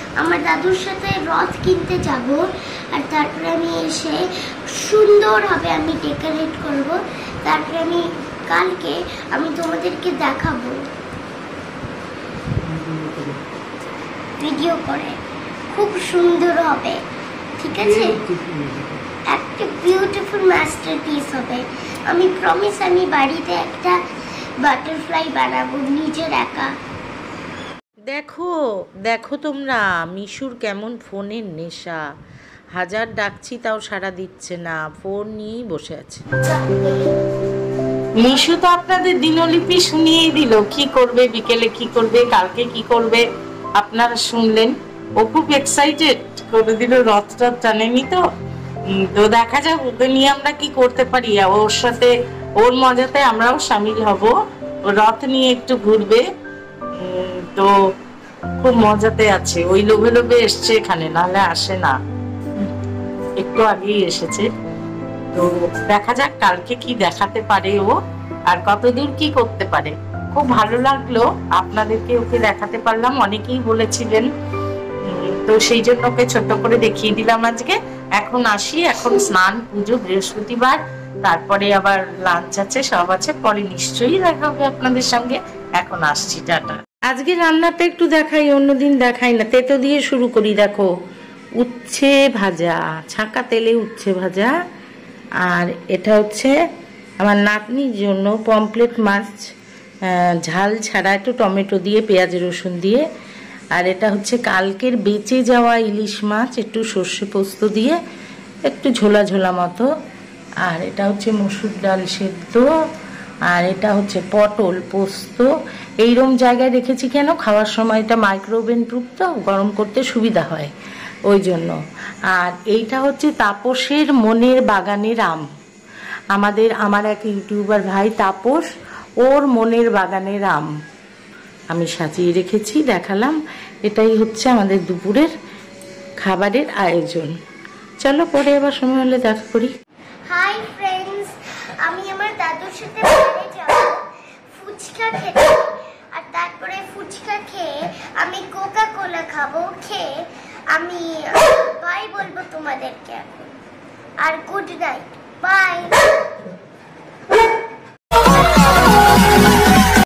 আমার দাদুর সাথে রথ কিনতে যাব, আর তারপরে আমি এসে সুন্দরভাবে আমি ডেকোরেট করব। তারপরে আমি কালকে আমি তোমাদেরকে দেখাবো ভিডিও করে, খুব সুন্দর হবে, ঠিক আছে? একটা বিউটিফুল মাস্টারপিস হবে। আমি প্রমিস আমি বাড়িতে একটা বাটারফ্লাই বানাবো নিজের একা। দেখো দেখো তোমরা মিশুর কেমন ফোনের নেশা, হাজার ডাকছি তাও সাড়া দিচ্ছে না, ফোন নিয়েই বসে আছে। মিশু তো আপনাদের দিনলিপি শুনিয়েই দিল, কি করবে বিকেলে, কি করবে কালকে, কি করবে আপনারা শুনলেন। ও খুব এক্সাইটেড করে দিল, রথটা টানেনি তো, তো দেখা যাক ওকে নিয়ে আমরা কি করতে পারি। ওর সাথে ওর মজাতে আমরাও সামিল হব, রথ নিয়ে একটু ঘুরবে, তো খুব মজাতে আছে। ওই লোভে লোভে এসছে এখানে, নাহলে আসে না, একটু আগেই এসেছে। তো দেখা যাক কালকে কি দেখাতে পারে ও, আর কতদূর কি করতে পারে। খুব ভালো লাগলো আপনাদেরকে ওকে দেখাতে পারলাম, অনেকেই বলেছিলেন, তো সেই জন্য ওকে ছোট্ট করে দেখিয়ে দিলাম আজকে। এখন আসি, এখন স্নান পুজো, বৃহস্পতিবার, তারপরে আবার লাঞ্চ আছে, সব আছে, পরে নিশ্চয়ই দেখা হবে আপনাদের সঙ্গে। এখন আসছি, টাটা। আজকে রান্নাটা একটু দেখাই, অন্যদিন দেখাই না। তেতো দিয়ে শুরু করি। দেখো, উচ্ছে ভাজা, ছাঁকা তেলে উচ্ছে ভাজা, আর এটা হচ্ছে আমার নাতনির জন্য পমফ্রেট মাছ, ঝাল ছাড়া, একটু টমেটো দিয়ে, পেঁয়াজ রসুন দিয়ে। আর এটা হচ্ছে কালকের বেঁচে যাওয়া ইলিশ মাছ, একটু সর্ষে পোস্ত দিয়ে, একটু ঝোলা ঝোলা মতো। আর এটা হচ্ছে মসুর ডাল সেদ্ধ, আর এটা হচ্ছে পটল পোস্ত। এইরকম জায়গায় রেখেছি কেন, খাওয়ার সময় এটা মাইক্রোওভেন প্রুফ তো, গরম করতে সুবিধা হয় ওই জন্য। আর এইটা হচ্ছে তাপসের মনের বাগানের আম। আমার এক ইউটিউবার ভাই তাপস, ওর মনের বাগানের আম আমি সাজিয়ে রেখেছি, দেখালাম। এটাই হচ্ছে আমাদের দুপুরের খাবারের আয়োজন। চলো পরে আবার সময় হলে দেখা করি। হাই ফ্রেন্ডস, আমি আমার দাদুর সাথে বাইরে যাব ফুচকা খেতে, আর তারপরে ফুচকা খেয়ে আমি কোকা কোলা খাবো। খেয়ে আমি বাই বলবো তোমাদেরকে, আর গুড নাইট, বাই।